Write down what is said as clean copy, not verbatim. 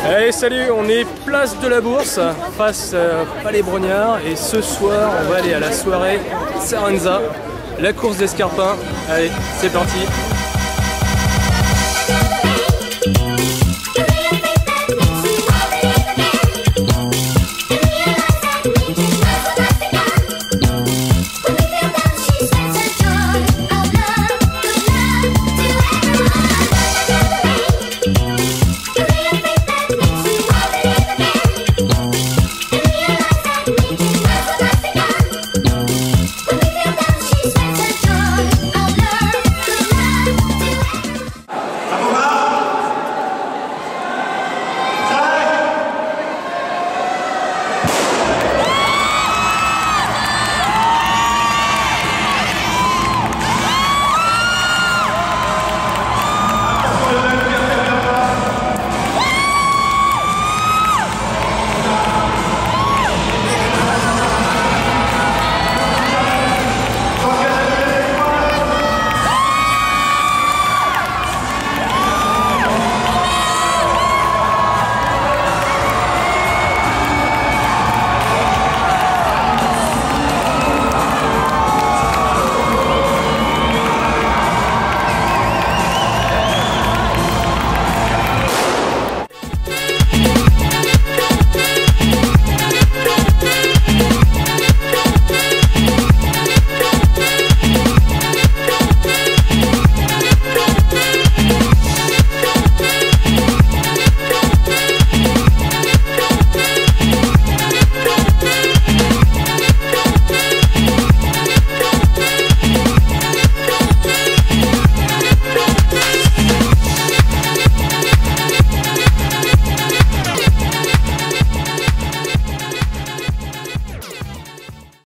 Allez, salut, on est place de la Bourse, face Palais Brognard, et ce soir on va aller à la soirée Saranza, la course d'escarpins. Allez, c'est parti.